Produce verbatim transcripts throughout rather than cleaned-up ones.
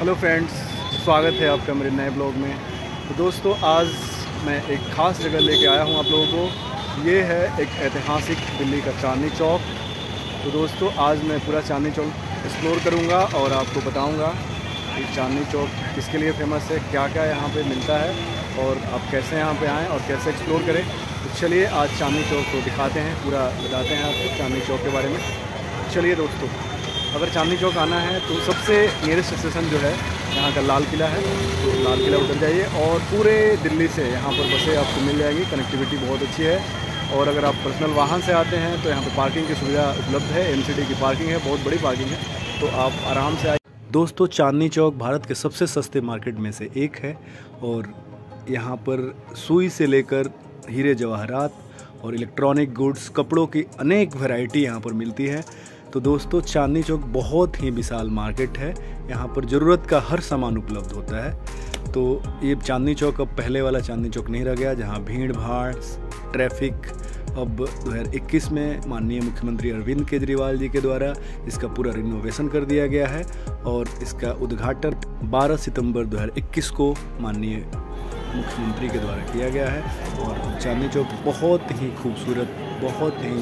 Hello friends, स्वागत है आपका मेरे नए ब्लॉग में। तो दोस्तों, आज मैं एक ख़ास जगह लेके आया हूँ आप लोगों को। ये है एक ऐतिहासिक दिल्ली का चांदनी चौक। तो दोस्तों, आज मैं पूरा चांदनी चौक एक्सप्लोर करूँगा और आपको बताऊँगा कि चांदनी चौक किसके लिए फ़ेमस है, क्या क्या यहाँ पे मिलता है और आप कैसे यहाँ पे आएँ और कैसे एक्सप्लोर करें। तो चलिए आज चांदनी चौक को दिखाते हैं, पूरा बताते हैं आपको चांदनी चौक के बारे में। चलिए दोस्तों, अगर चांदनी चौक आना है तो सबसे नियरेस्ट स्टेशन जो है यहाँ का लाल किला है। तो लाल किला उतर जाइए और पूरे दिल्ली से यहाँ पर बसें आपको मिल जाएगी। कनेक्टिविटी बहुत अच्छी है। और अगर आप पर्सनल वाहन से आते हैं तो यहाँ पर पार्किंग की सुविधा उपलब्ध है। एमसीडी की पार्किंग है, बहुत बड़ी पार्किंग है, तो आप आराम से आइए। दोस्तों, चांदनी चौक भारत के सबसे सस्ते मार्केट में से एक है और यहाँ पर सुई से लेकर हीरे जवाहरात और इलेक्ट्रॉनिक गुड्स, कपड़ों की अनेक वैरायटी यहाँ पर मिलती है। तो दोस्तों, चांदनी चौक बहुत ही विशाल मार्केट है। यहाँ पर ज़रूरत का हर सामान उपलब्ध होता है। तो ये चांदनी चौक अब पहले वाला चांदनी चौक नहीं रह गया जहाँ भीड़ भाड़, ट्रैफिक। अब दो हज़ार इक्कीस में माननीय मुख्यमंत्री अरविंद केजरीवाल जी के द्वारा इसका पूरा रिनोवेशन कर दिया गया है और इसका उद्घाटन बारह सितंबर दो हज़ार इक्कीस को माननीय मुख्यमंत्री के द्वारा किया गया है। और चांदनी चौक बहुत ही खूबसूरत, बहुत ही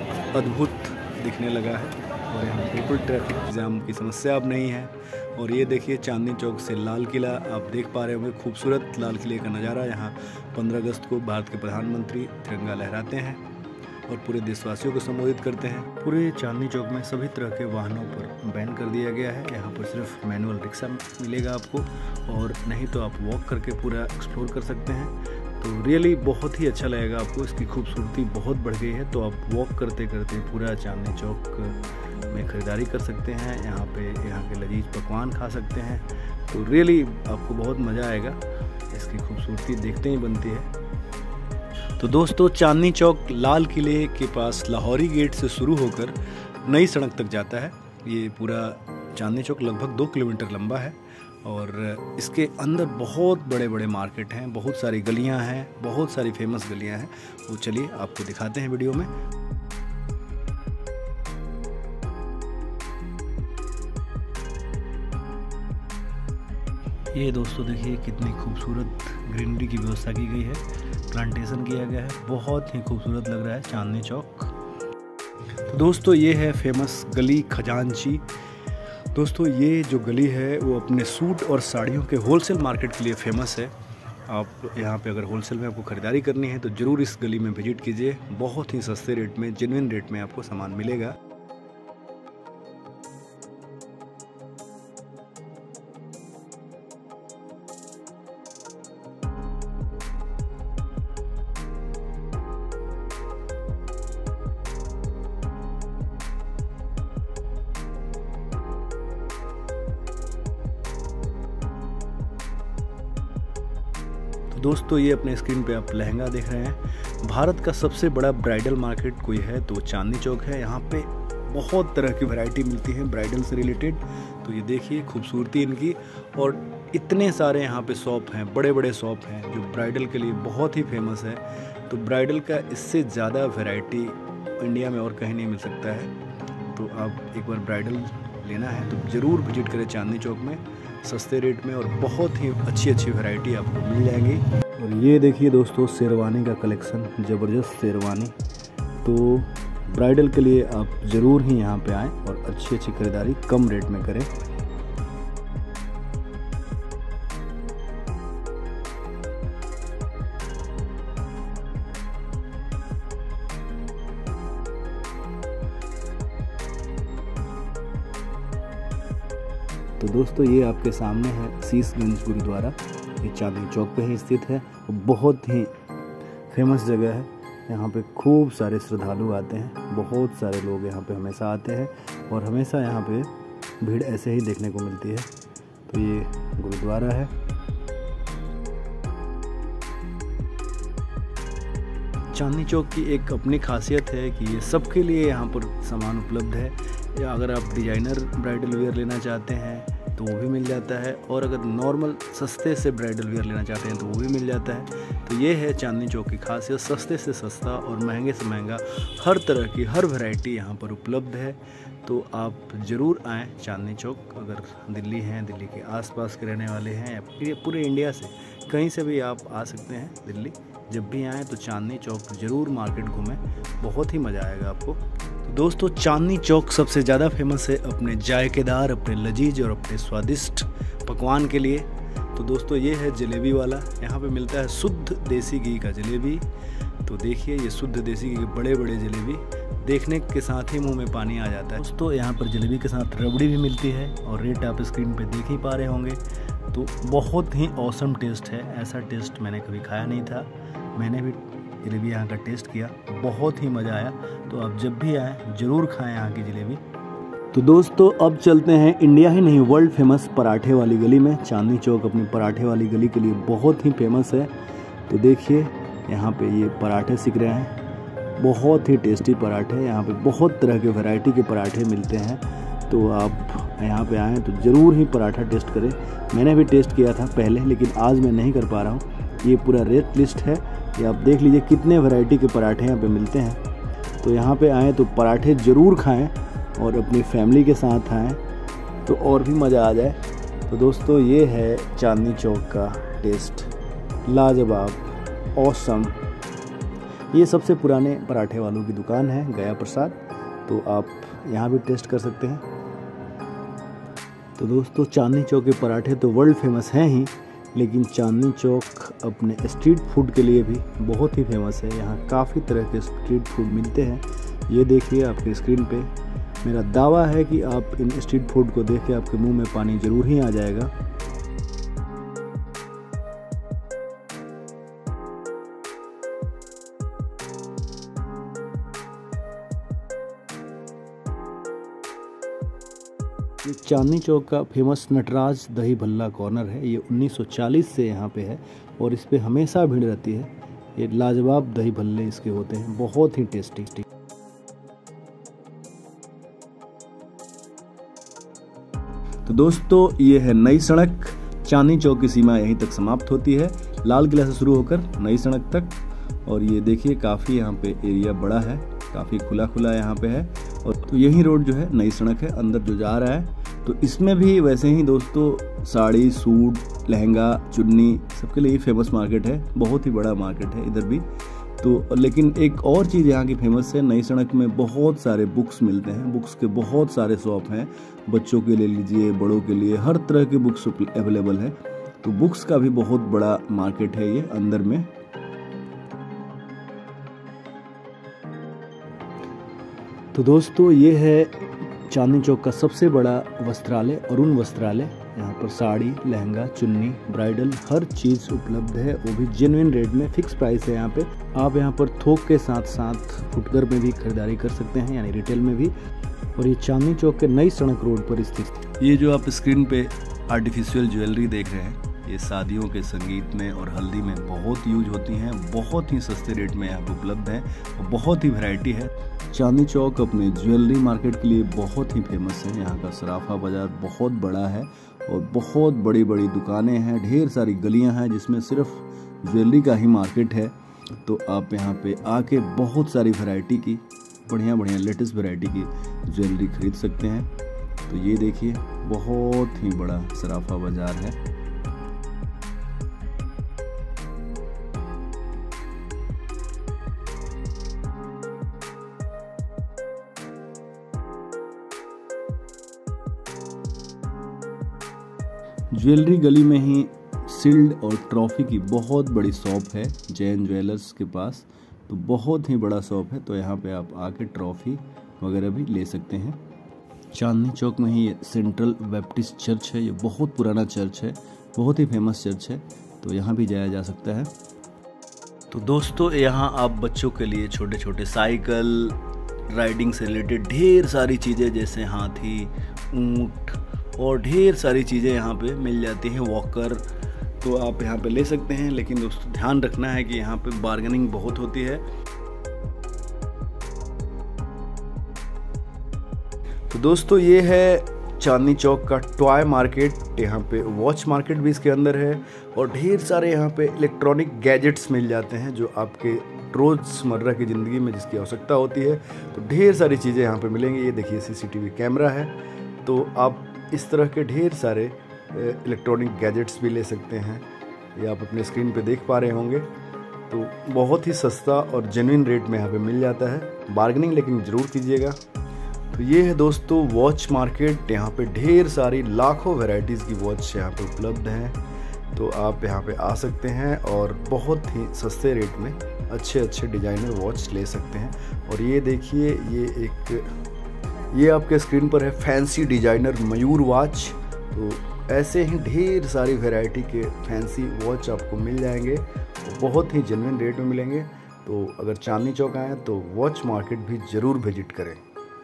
अद्भुत दिखने लगा है और यहाँ बिल्कुल ट्रैफिक जाम की समस्या अब नहीं है। और ये देखिए, चांदनी चौक से लाल किला आप देख पा रहे होंगे, खूबसूरत लाल किले का नज़ारा। यहाँ पंद्रह अगस्त को भारत के प्रधानमंत्री तिरंगा लहराते हैं और पूरे देशवासियों को संबोधित करते हैं। पूरे चांदनी चौक में सभी तरह के वाहनों पर बैन कर दिया गया है। यहाँ पर सिर्फ मैनुअल रिक्शा मिलेगा आपको, और नहीं तो आप वॉक करके पूरा एक्सप्लोर कर सकते हैं। तो रियली बहुत ही अच्छा लगेगा आपको। इसकी खूबसूरती बहुत बढ़ गई है। तो आप वॉक करते करते पूरा चांदनी चौक में ख़रीदारी कर सकते हैं। यहाँ पे यहाँ के लजीज पकवान खा सकते हैं। तो रियली आपको बहुत मज़ा आएगा। इसकी खूबसूरती देखते ही बनती है। तो दोस्तों, चांदनी चौक लाल किले के पास लाहौरी गेट से शुरू होकर नई सड़क तक जाता है। ये पूरा चांदनी चौक लगभग दो किलोमीटर लंबा है और इसके अंदर बहुत बड़े बड़े मार्केट हैं, बहुत सारी गलियां हैं, बहुत सारी फेमस गलियां हैं। वो चलिए आपको दिखाते हैं वीडियो में। ये दोस्तों देखिए, कितनी खूबसूरत ग्रीनरी की व्यवस्था की गई है, प्लांटेशन किया गया है, बहुत ही खूबसूरत लग रहा है चांदनी चौक। तो दोस्तों, ये है फेमस गली खजांची। दोस्तों, ये जो गली है वो अपने सूट और साड़ियों के होलसेल मार्केट के लिए फेमस है। आप यहाँ पे अगर होलसेल में आपको ख़रीदारी करनी है तो ज़रूर इस गली में विजिट कीजिए। बहुत ही सस्ते रेट में, जेन्युइन रेट में आपको सामान मिलेगा। दोस्तों, ये अपने स्क्रीन पे आप लहंगा देख रहे हैं। भारत का सबसे बड़ा ब्राइडल मार्केट कोई है तो चांदनी चौक है। यहाँ पे बहुत तरह की वैरायटी मिलती है ब्राइडल से रिलेटेड। तो ये देखिए खूबसूरती इनकी, और इतने सारे यहाँ पे शॉप हैं, बड़े बड़े शॉप हैं जो ब्राइडल के लिए बहुत ही फेमस है। तो ब्राइडल का इससे ज़्यादा वैरायटी इंडिया में और कहीं नहीं मिल सकता है। तो आप एक बार ब्राइडल लेना है तो ज़रूर विजिट करें चांदनी चौक में, सस्ते रेट में, और बहुत ही अच्छी अच्छी वैरायटी आपको मिल जाएगी। और ये देखिए दोस्तों, शेरवानी का कलेक्शन, ज़बरदस्त शेरवानी। तो ब्राइडल के लिए आप ज़रूर ही यहाँ पे आएँ और अच्छी अच्छी खरीदारी कम रेट में करें। तो दोस्तों, ये आपके सामने है शीशगंज गुरुद्वारा। ये चांदनी चौक पे ही स्थित है। बहुत ही फेमस जगह है। यहाँ पे खूब सारे श्रद्धालु आते हैं, बहुत सारे लोग यहाँ पे हमेशा आते हैं और हमेशा यहाँ पे भीड़ ऐसे ही देखने को मिलती है। तो ये गुरुद्वारा है। चांदनी चौक की एक अपनी खासियत है कि ये सबके लिए यहाँ पर सामान उपलब्ध है। या अगर आप डिजाइनर ब्राइडल वेयर लेना चाहते हैं तो वो भी मिल जाता है, और अगर नॉर्मल सस्ते से ब्राइडल वियर लेना चाहते हैं तो वो भी मिल जाता है। तो ये है चांदनी चौक की खासियत, सस्ते से सस्ता और महंगे से महंगा हर तरह की हर वैरायटी यहाँ पर उपलब्ध है। तो आप ज़रूर आएँ चांदनी चौक। अगर दिल्ली हैं, दिल्ली के आसपास के रहने वाले हैं, या पूरे इंडिया से कहीं से भी आप आ सकते हैं दिल्ली। जब भी आएँ तो चांदनी चौक ज़रूर मार्केट घूमें, बहुत ही मज़ा आएगा आपको। तो दोस्तों, चांदनी चौक सबसे ज़्यादा फेमस है अपने जायकेदार, अपने लजीज और अपने स्वादिष्ट पकवान के लिए। तो दोस्तों, ये है जलेबी वाला। यहाँ पे मिलता है शुद्ध देसी घी का जलेबी। तो देखिए, ये शुद्ध देसी घी के बड़े बड़े जलेबी देखने के साथ ही मुंह में पानी आ जाता है। दोस्तों, यहाँ पर जलेबी के साथ रबड़ी भी मिलती है, और रेट आप स्क्रीन पे देख ही पा रहे होंगे। तो बहुत ही ऑसम टेस्ट है, ऐसा टेस्ट मैंने कभी खाया नहीं था। मैंने भी जलेबी यहाँ का टेस्ट किया, बहुत ही मज़ा आया। तो आप जब भी आएँ ज़रूर खाएँ यहाँ की जलेबी। तो दोस्तों, अब चलते हैं इंडिया ही नहीं वर्ल्ड फेमस पराठे वाली गली में। चांदनी चौक अपनी पराठे वाली गली के लिए बहुत ही फेमस है। तो देखिए, यहाँ पे ये पराठे सीख रहे हैं, बहुत ही टेस्टी पराठे। यहाँ पे बहुत तरह के वैरायटी के पराठे मिलते हैं। तो आप यहाँ पे आएँ तो ज़रूर ही पराठा टेस्ट करें। मैंने भी टेस्ट किया था पहले, लेकिन आज मैं नहीं कर पा रहा हूँ। ये पूरा रेट लिस्ट है, ये आप देख लीजिए कितने वैरायटी के पराठे यहाँ पे मिलते हैं। तो यहाँ पे आएँ तो पराठे ज़रूर खाएँ, और अपनी फैमिली के साथ आएँ तो और भी मज़ा आ जाए। तो दोस्तों, ये है चांदनी चौक का टेस्ट, लाजवाब, ऑसम। ये सबसे पुराने पराठे वालों की दुकान है, गया प्रसाद। तो आप यहाँ भी टेस्ट कर सकते हैं। तो दोस्तों, चांदनी चौक के पराठे तो वर्ल्ड फेमस हैं ही, लेकिन चांदनी चौक अपने स्ट्रीट फूड के लिए भी बहुत ही फेमस है। यहाँ काफ़ी तरह के स्ट्रीट फूड मिलते हैं। ये देखिए आपके स्क्रीन पे। मेरा दावा है कि आप इन स्ट्रीट फूड को देख के आपके मुंह में पानी ज़रूर ही आ जाएगा। ये चांदनी चौक का फेमस नटराज दही भल्ला कॉर्नर है। ये उन्नीस सौ चालीस से यहाँ पे है, और इस पे हमेशा भीड़ रहती है। ये लाजवाब दही भल्ले इसके होते हैं, बहुत ही टेस्टी। तो दोस्तों, ये है नई सड़क। चांदनी चौक की सीमा यहीं तक समाप्त होती है, लाल किला से शुरू होकर नई सड़क तक। और ये देखिए, काफ़ी यहाँ पे एरिया बड़ा है, काफ़ी खुला खुला यहाँ पे है। और तो यही रोड जो है नई सड़क है, अंदर जो जा रहा है। तो इसमें भी वैसे ही दोस्तों साड़ी, सूट, लहंगा, चुन्नी सबके लिए फेमस मार्केट है, बहुत ही बड़ा मार्केट है इधर भी। तो लेकिन एक और चीज़ यहाँ की फेमस है, नई सड़क में बहुत सारे बुक्स मिलते हैं। बुक्स के बहुत सारे शॉप हैं, बच्चों के ले लीजिए, बड़ों के लिए, हर तरह की बुक्स अवेलेबल है। तो बुक्स का भी बहुत बड़ा मार्केट है ये अंदर में। तो दोस्तों, ये है चांदनी चौक का सबसे बड़ा वस्त्रालय, अरुण वस्त्रालय। यहाँ पर साड़ी, लहंगा, चुन्नी, ब्राइडल हर चीज़ उपलब्ध है, वो भी जेन्युइन रेट में, फिक्स प्राइस है यहाँ पे। आप यहाँ पर थोक के साथ साथ फुटकर में भी खरीदारी कर सकते हैं, यानी रिटेल में भी। और ये चांदनी चौक के नई सड़क रोड पर स्थित। ये जो आप स्क्रीन पे आर्टिफिशियल ज्वेलरी देख रहे हैं, ये शादियों के संगीत में और हल्दी में बहुत यूज होती हैं, बहुत ही सस्ते रेट में यहाँ पर उपलब्ध है, और बहुत ही वैरायटी है। चांदनी चौक अपने ज्वेलरी मार्केट के लिए बहुत ही फेमस है। यहाँ का सराफा बाज़ार बहुत बड़ा है, और बहुत बड़ी बड़ी दुकानें हैं, ढेर सारी गलियाँ हैं जिसमें सिर्फ ज्वेलरी का ही मार्केट है। तो आप यहाँ पे आके बहुत सारी वैरायटी की, बढ़िया बढ़िया लेटेस्ट वैरायटी की ज्वेलरी खरीद सकते हैं। तो ये देखिए, बहुत ही बड़ा सराफा बाज़ार है। ज्वेलरी गली में ही सील्ड और ट्रॉफी की बहुत बड़ी शॉप है, जैन ज्वेलर्स के पास। तो बहुत ही बड़ा शॉप है, तो यहाँ पे आप आके ट्रॉफी वगैरह भी ले सकते हैं। चांदनी चौक में ही सेंट्रल बैप्टिस्ट चर्च है, ये बहुत पुराना चर्च है, बहुत ही फेमस चर्च है। तो यहाँ भी जाया जा सकता है। तो दोस्तों, यहाँ आप बच्चों के लिए छोटे छोटे साइकिल, राइडिंग से रिलेटेड ढेर सारी चीज़ें, जैसे हाथी, ऊँट और ढेर सारी चीज़ें यहाँ पे मिल जाती हैं, वॉकर। तो आप यहाँ पे ले सकते हैं, लेकिन दोस्तों ध्यान रखना है कि यहाँ पे बार्गेनिंग बहुत होती है। तो दोस्तों, ये है चांदनी चौक का टॉय मार्केट। यहाँ पे वॉच मार्केट भी इसके अंदर है और ढेर सारे यहाँ पे इलेक्ट्रॉनिक गैजेट्स मिल जाते हैं जो आपके रोज़मर्रा की ज़िंदगी में जिसकी आवश्यकता होती है। तो ढेर सारी चीज़ें यहाँ पे मिलेंगी। ये देखिए सीसीटीवी कैमरा है, तो आप इस तरह के ढेर सारे इलेक्ट्रॉनिक गैजेट्स भी ले सकते हैं। ये आप अपने स्क्रीन पे देख पा रहे होंगे। तो बहुत ही सस्ता और जेन्युइन रेट में यहाँ पे मिल जाता है। बार्गेनिंग लेकिन ज़रूर कीजिएगा। तो ये है दोस्तों वॉच मार्केट। यहाँ पे ढेर सारी लाखों वैरायटीज़ की वॉच यहाँ पे उपलब्ध हैं। तो आप यहाँ पे आ सकते हैं और बहुत ही सस्ते रेट में अच्छे अच्छे डिज़ाइनर वॉच ले सकते हैं। और ये देखिए, ये एक ये आपके स्क्रीन पर है फैंसी डिज़ाइनर मयूर वॉच। तो ऐसे ही ढेर सारी वैरायटी के फैंसी वॉच आपको मिल जाएंगे, बहुत ही जेन्युइन रेट में मिलेंगे। तो अगर चांदनी चौक आएँ तो वॉच मार्केट भी ज़रूर विजिट करें।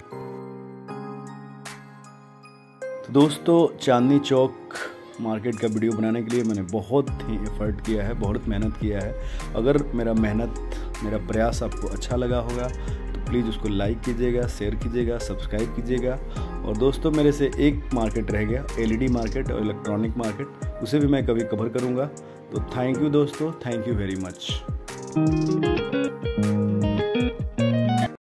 तो दोस्तों, चांदनी चौक मार्केट का वीडियो बनाने के लिए मैंने बहुत ही एफर्ट किया है, बहुत मेहनत किया है। अगर मेरा मेहनत मेरा प्रयास आपको अच्छा लगा होगा तो प्लीज़ उसको लाइक कीजिएगा, शेयर कीजिएगा, सब्सक्राइब कीजिएगा। और दोस्तों, मेरे से एक मार्केट रह गया, एलईडी मार्केट और इलेक्ट्रॉनिक मार्केट, उसे भी मैं कभी कवर करूँगा। तो थैंक यू दोस्तों, थैंक यू वेरी मच।